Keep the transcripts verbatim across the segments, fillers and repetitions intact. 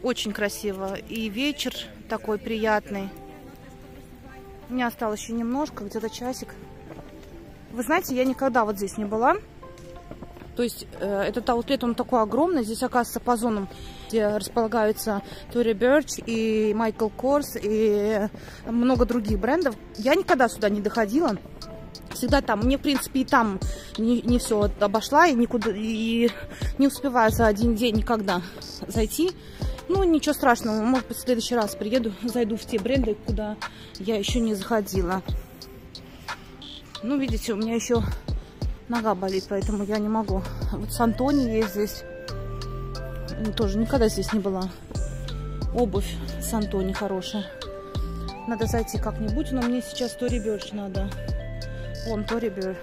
Очень красиво. И вечер такой приятный. У меня осталось еще немножко, где-то часик. Вы знаете, я никогда вот здесь не была. То есть э, этот аутлет, он такой огромный. Здесь, оказывается, по зонам, где располагаются Tory Burch и Michael Kors и много других брендов. Я никогда сюда не доходила. Всегда там. Мне, в принципе, и там не, не все обошла. И, никуда, и не успеваю за один день никогда зайти. Ну, ничего страшного. Может быть, в следующий раз приеду, зайду в те бренды, куда я еще не заходила. Ну, видите, у меня еще нога болит, поэтому я не могу. Вот Сантони есть здесь. Тоже никогда здесь не была. Обувь Сантони хорошая. Надо зайти как-нибудь, но мне сейчас Tory Burch надо. Вон Tory Burch.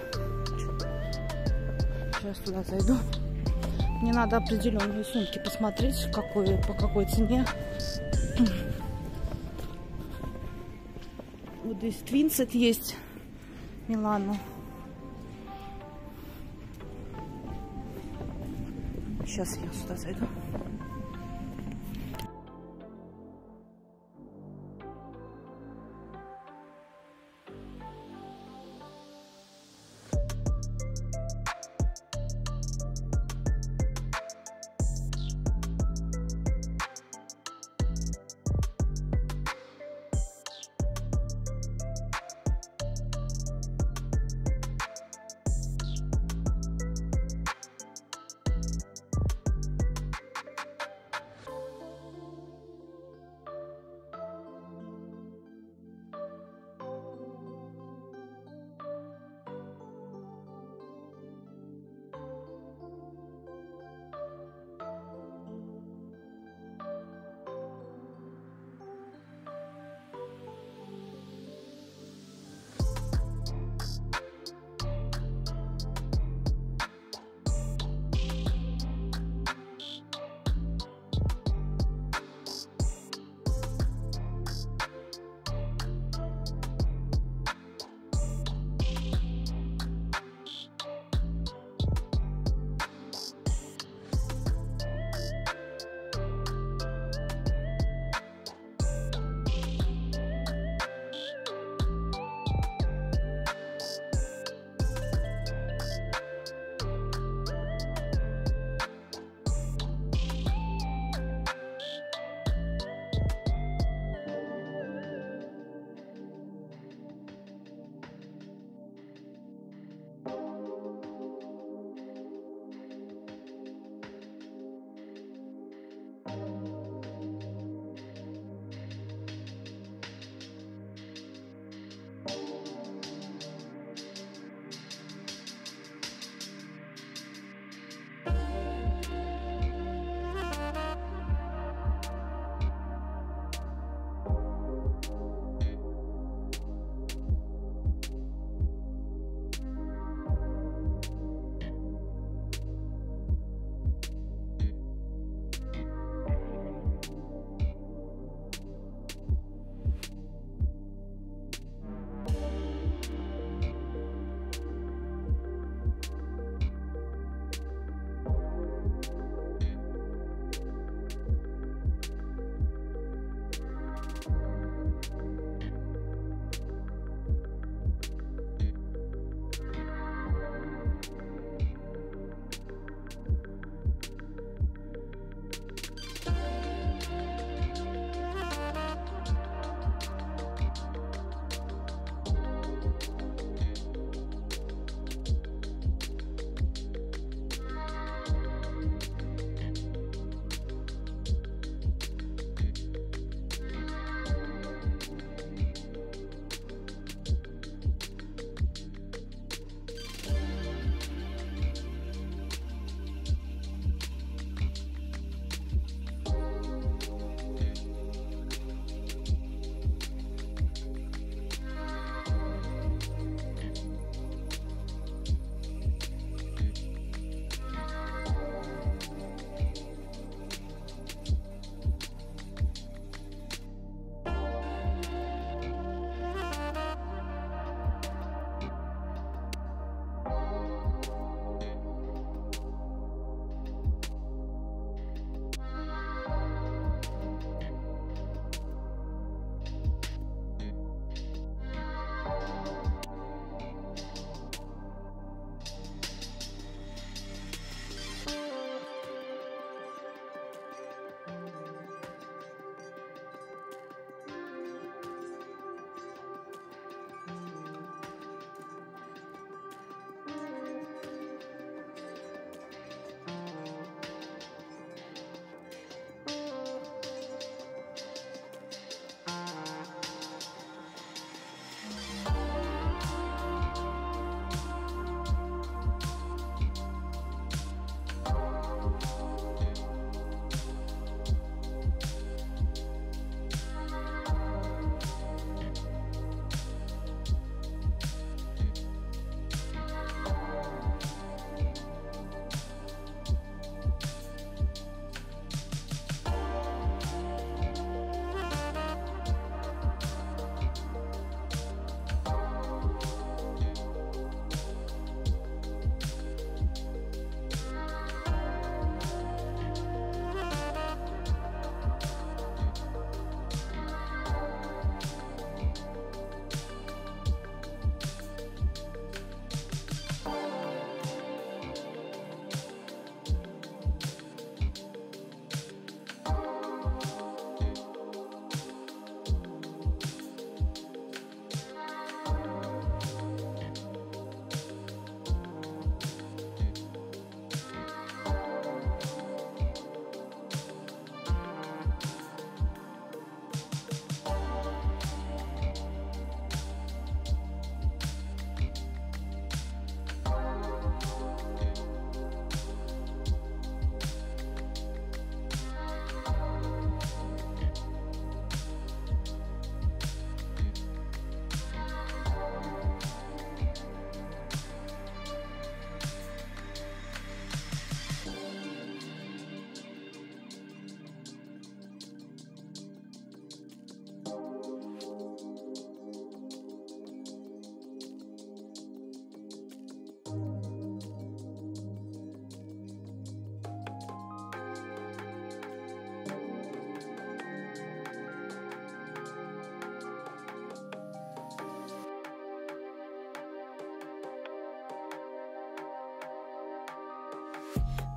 Сейчас туда зайду. Мне надо определенные сумки посмотреть, какой, по какой цене. Вот здесь Твинсет есть. Милану. Сейчас я сюда зайду.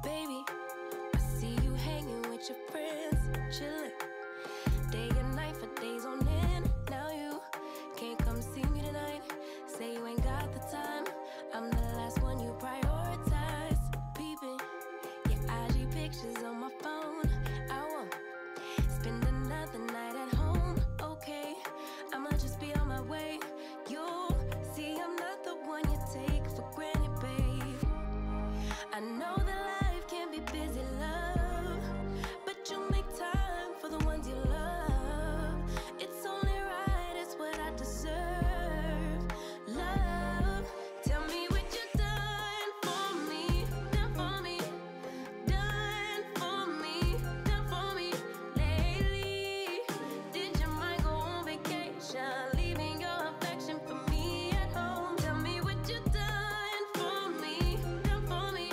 Baby, I see you hanging with your friends, chilling day and night for days on end. Now you can't come see me tonight. Say you ain't got the time. I'm the last one you prioritize. Peeping your I G pictures on my phone. I won't spend another night at home. Okay, I'ma just be on my way. You see, I'm not the one you take for granted, babe. I know that life can be busy, love, but you make time for the ones you love. It's only right, it's what I deserve. Love, tell me what you done for me, done for me, done for me, done for me lately. Did your mind go on vacation, leaving your affection for me at home? Tell me what you done for me, done for me,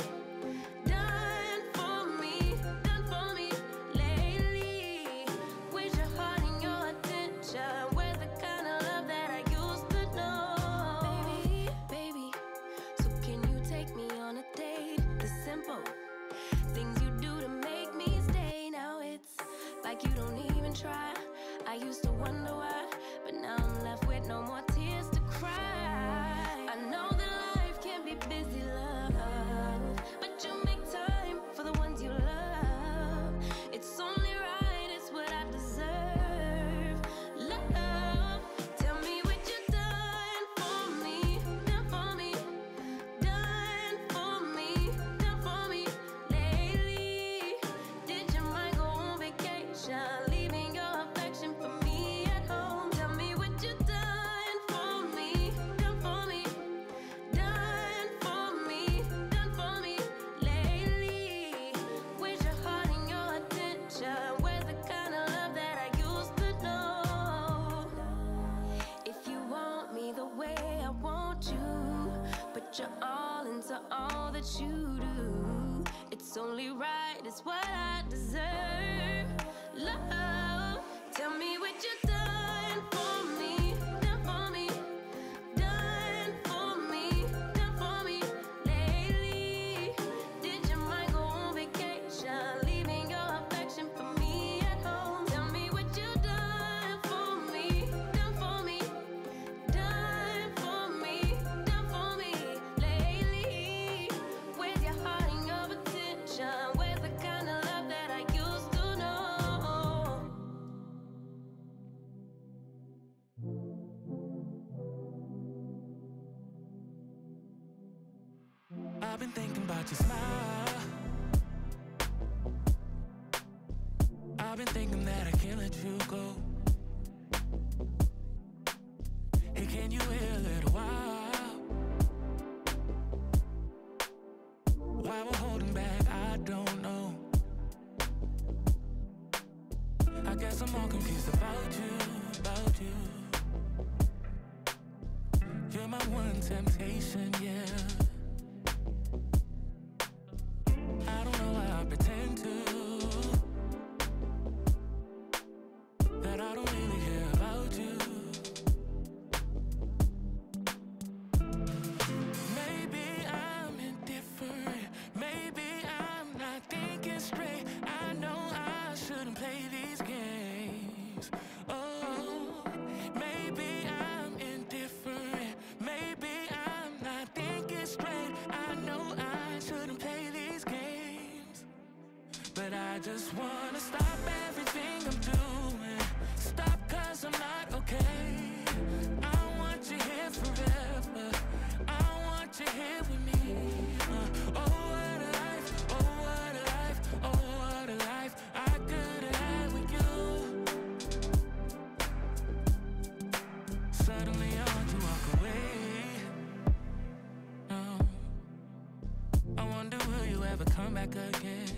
done for me, done for me lately. Where's your heart and your attention? Where's the kind of love that I used to know? Baby, baby, so can you take me on a date? The simple things you do to make me stay. Now it's like you don't even try. I used to wonder why, but now I'm left with no more tears to cry. I know that life can be busy, love, but you make time for the ones you love. It's only right, it's what I deserve. Love, tell me what you done for me, done for me, done for me, done for me lately. Did your mind go on vacation, leaving your affection for me at home? Tell me what you done for me, done for me, done for me, done for me lately. Where's your heart and your attention? Where's the kind of love that I used to know? If you want me the way I want you, put your all into all that you do. It's only right, it's what I deserve. Love, tell me what you done for me, done for me, done for me, done for me lately. Did your mind go on vacation, leaving your affection for me at home? Tell me what you done for me, done for me, done for me, done for me lately. Where's your heart and your attention? Where's the kind of love that I used to know? I've been thinking about your smile. I've been thinking that I can't let you go. Hey, can you wait a little while? Why we're holding back, I don't know. I guess I'm all confused about you, about you. You're my one temptation, yeah. I don't know why I pretend to, that I don't really care about you. Maybe I'm indifferent, maybe I'm not thinking straight. I know I shouldn't play these games. Oh, maybe I'm indifferent, maybe I'm not thinking straight. I know I shouldn't play these games, but I just wanna stop everything I'm doing. Stop, cause I'm not okay. I want you here forever, I want you here with me. uh, Oh, what a life, oh, what a life, oh, what a life I could have had with you. Suddenly I want to walk away. No, I wonder, will you ever come back again?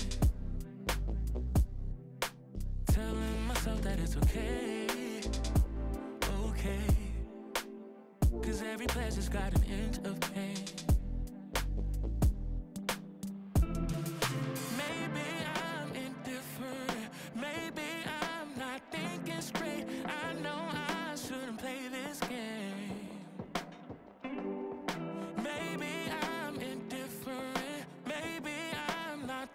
Telling myself that it's okay, okay, cause every pleasure's got an inch of pain. Maybe I'm indifferent, maybe I'm not thinking straight. I know I shouldn't play this game. Maybe I'm indifferent, maybe I'm not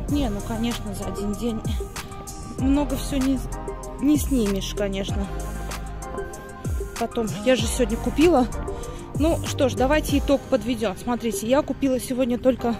Не, ну, конечно, за один день много все не, не снимешь, конечно. Потом, я же сегодня купила. Ну, что ж, давайте итог подведем. Смотрите, я купила сегодня только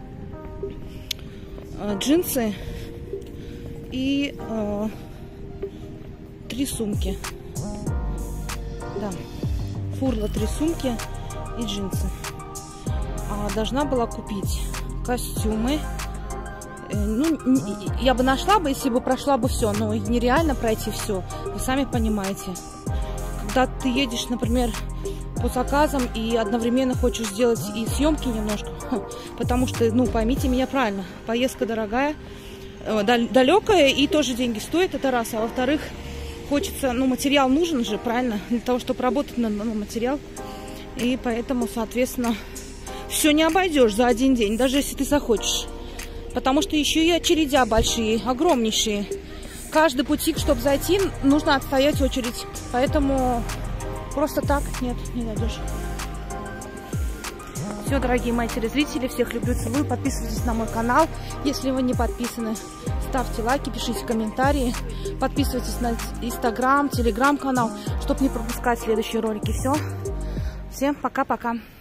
э, джинсы и э, три сумки. Да, фурла, три сумки и джинсы. А, должна была купить костюмы. Ну, я бы нашла бы, если бы прошла бы все, но нереально пройти все. Вы сами понимаете. Когда ты едешь, например, по заказам и одновременно хочешь сделать и съемки немножко, потому что, ну, поймите меня правильно, поездка дорогая, далекая и тоже деньги стоит, это раз. А во-вторых, хочется, ну, материал нужен же, правильно, для того, чтобы работать на, на материал. И поэтому, соответственно, все не обойдешь за один день, даже если ты захочешь. Потому что еще и очередя большие, огромнейшие. Каждый бутик, чтобы зайти, нужно отстоять очередь. Поэтому просто так нет, не найдешь. Все, дорогие мои телезрители, всех люблю, целую. Подписывайтесь на мой канал, если вы не подписаны. Ставьте лайки, пишите комментарии. Подписывайтесь на Инстаграм, Телеграм канал, чтобы не пропускать следующие ролики. Все. Всем пока-пока.